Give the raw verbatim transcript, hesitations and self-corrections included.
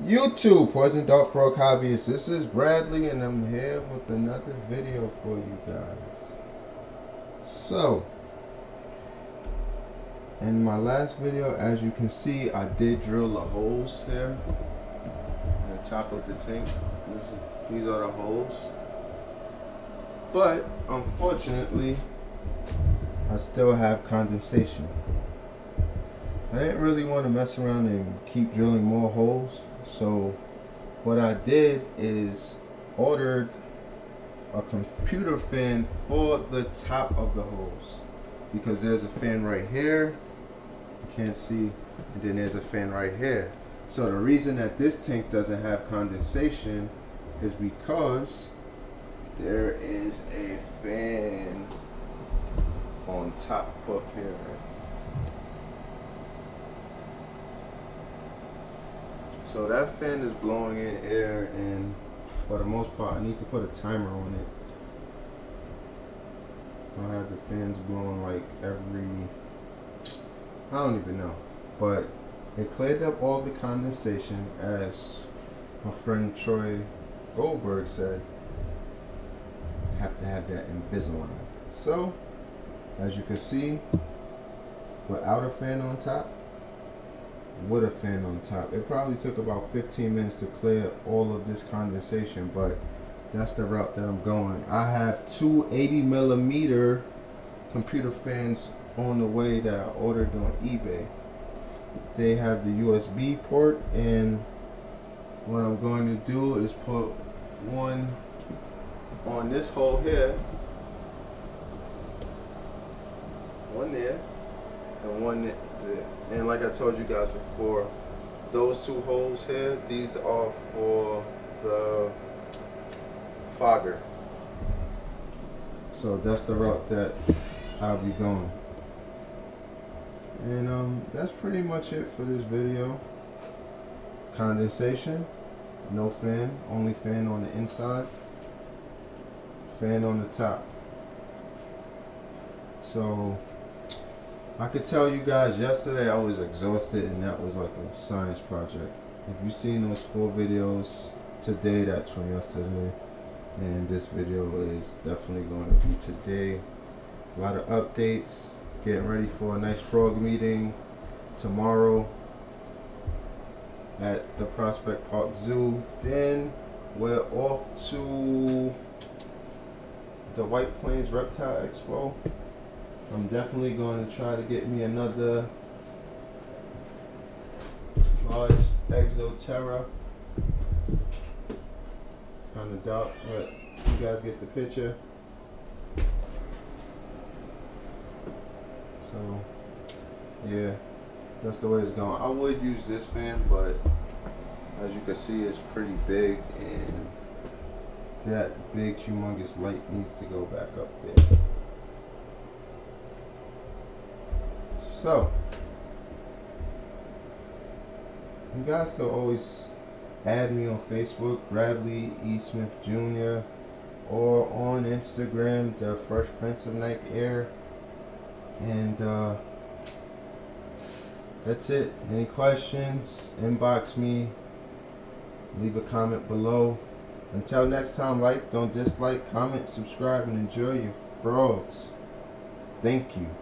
YouTube, Poison Dart Frog Hobbyist. This is Bradley, and I'm here with another video for you guys. So, in my last video, as you can see, I did drill the holes here in the top of the tank. This is, these are the holes. But, unfortunately, I still have condensation. I didn't really want to mess around and keep drilling more holes. So what I did is ordered a computer fan for the top of the holes, because there's a fan right here, you can't see, and then there's a fan right here. So the reason that this tank doesn't have condensation is because there is a fan on top of here. So that fan is blowing in air, and for the most part I need to put a timer on it. I'll have the fans blowing like every, I don't even know. But it cleared up all the condensation, as my friend Troy Goldberg said. I have to have that Invisalign. So, as you can see, without a fan on top, with a fan on top, it probably took about fifteen minutes to clear all of this condensation, but that's the route that I'm going. I have two eighty millimeter computer fans on the way that I ordered on eBay. They have the U S B port, and what I'm going to do is put one on this hole here, one there, and one there. And like I told you guys before, those two holes here, these are for the fogger. So that's the route that I'll be going. And um, that's pretty much it for this video. Condensation, no fan, only fan on the inside, fan on the top. So I could tell you guys, yesterday I was exhausted, and that was like a science project. If you've seen those four videos today, that's from yesterday, and this video is definitely going to be today. A lot of updates, getting ready for a nice frog meeting tomorrow at the Prospect Park Zoo. Then we're off to the White Plains Reptile Expo. I'm definitely going to try to get me another large Exoterra. Kind of dark, but you guys get the picture. So, yeah, that's the way it's going. I would use this fan, but as you can see, it's pretty big, and that big, humongous light needs to go back up there. So, you guys could always add me on Facebook, Bradley E. Smith Junior, or on Instagram, The Fresh Prince of Night Air. And uh, that's it. Any questions, inbox me, leave a comment below. Until next time, like, don't dislike, comment, subscribe, and enjoy your frogs. Thank you.